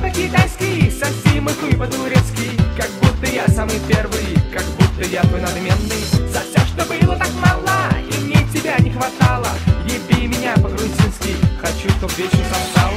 по-китайски, соси мой хуй по-турецки. Как будто я самый первый, как будто я твой надменный. За все, что было так мало, и мне тебя не хватало. Еби меня по-грузински, хочу, чтоб вечно сосала.